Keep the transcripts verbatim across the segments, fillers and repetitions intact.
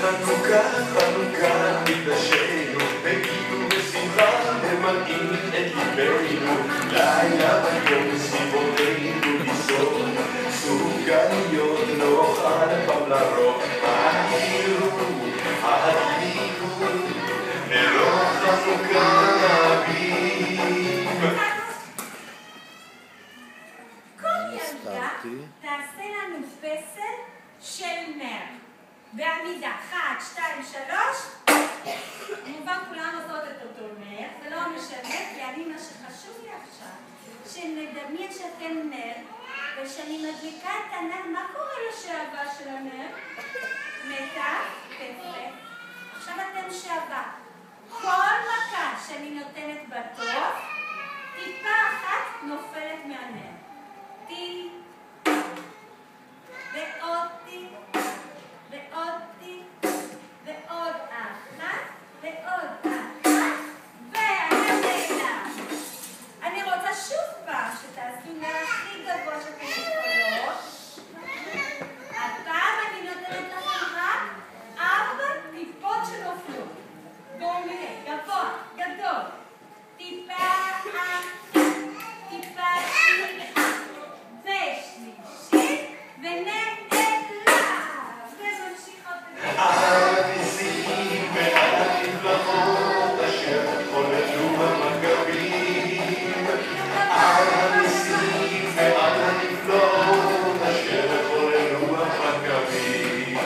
חנוכה, חנוכה, מקדשנו, הגיעו בשמחה, ממלאים את ליבנו, לילה ביום סביבותינו ליסוד, סוכריות נאכל במלרוק, ההירו, ההדליקו, נרות חנוכה נביאים. כל ילדה תעשה לנו פסל של נר. בעמידה, אחת, שתיים, שלוש. כמובן כולם עושות את אותו נר, זה לא משנה, כי אני מה שחשוב לי עכשיו, שנדמיין שאתם נר, ושאני מדליקה את הנר, מה קורה לשעבה של הנר? מתה, תפת. עכשיו אתם שעבה. כל מכה שאני נותנת בטוב, טיפה אחת נופלת מהנר. טיפ, ועוד טיפ, ועוד טיפ, ועוד אחת, ועוד אחת, והנר נעלם. אני רוצה שוב פעם שתעשו נר הכי גבוה שאתם יכולות. הפעם אני נותנת לכם רק ארבע טיפות שנופלות. בואו נראה, גבוה, גדול. טיפה אחת, טיפה שנייה, ושלישית, ונעלם. וממשיכות את על הניסים ועל הנפלאות אשר חוללו המכבים. על הניסים ועל הנפלאות אשר חוללו המכבים.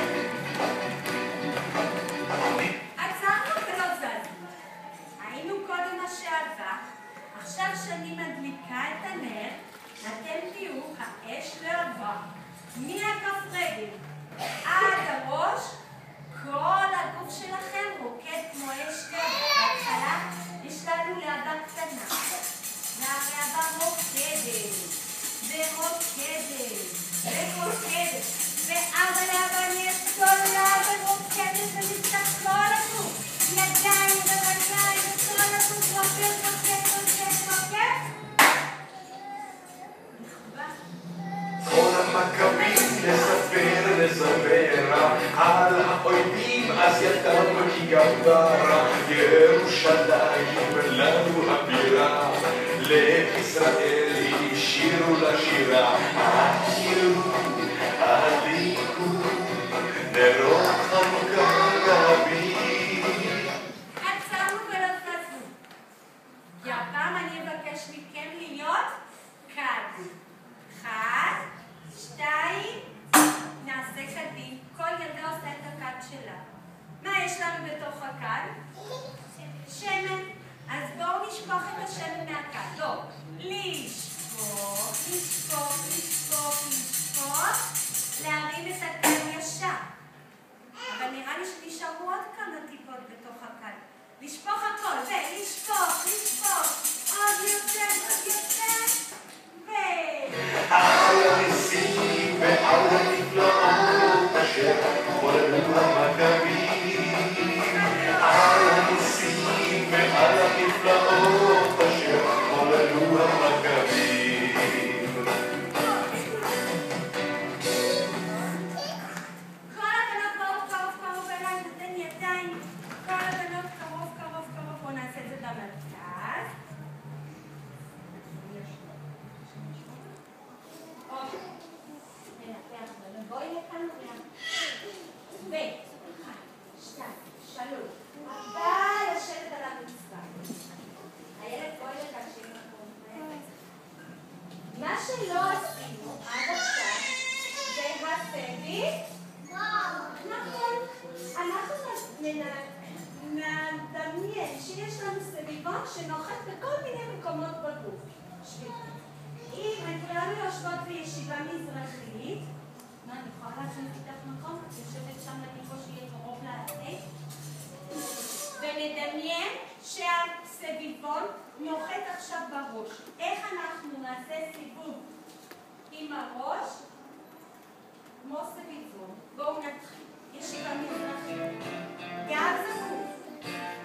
עצרנו ולא זזנו. היינו קודם השעבה, עכשיו שאני מדליקה את הנר, אתם תהיו האש להבה. מהכף רגל עד הראש, כל הגוף שלכם רוקד כמו אש גדול. בהתחלה יש לנו להבה קטנה, והלהבה רוקדת, ורוקדת, ורוקדת, ואז הלהבה נהיית גדולה ורוקדת ונפתח כל הגוף. ידיים ורגליים וכל הגוף רוקד, רוקד, רוקד, רוקד. נכבה. כל המכבים לספר, לספר על האויבים, אז ידענו כי גברה ירושלים לנו הבירה. לישראל השאירו לשירה, ההירו, ההדליקו, נרות חנוכה נביאים. עצרנו ולא זזנו. והפעם אני אבקש מכם להיות קד. אחד, שתיים, נעשה קדים. כל ילדה עושה את הקד שלה. מה יש לנו בתוך הקד? שמן. אז בואו נשפוך את השמן מהקד. לא, לשפוך, לשפוך, לשפוך, לשפוך, להרים את הקד ישר. אבל נראה לי שנשארו עוד כמה טיפות בתוך הקד. לשפוך הכל, ולשפוך, לשפוך, עוד יותר, עוד יותר, ו... על הניסים ועל הנפלאות אשר חוללו המכבים. על הניסים ועל הנפלאות אשר חוללו המכבים. כל הבנות קרוב, קרוב, קרוב אליי, נותן ידיים. כל הבנות קרוב, קרוב, קרוב. בואו נעשה את זה במרכז. בואי לכאן כולם. ו... אחת, שתיים, שלוש. אבל לשבת על המצווה. הילד בואי לכאן שיהיה מקום. מה שלא עשינו עד עכשיו זה הסבי. נכון. אנחנו נדמיין שיש לנו סביבון שנוחת בכל מיני מקומות בגוף. אם כולנו יושבות בישיבה מזרחית, מה, אני יכולה לעשות איתך מקום? את יושבת שם לפה שיהיה קרוב לעתיד. ונדמיין שהסביבון נוחת עכשיו בראש. איך אנחנו נעשה סיבוב עם הראש? כמו סביבון. בואו נתחיל. ישיבה מזרחית. גב זקוף.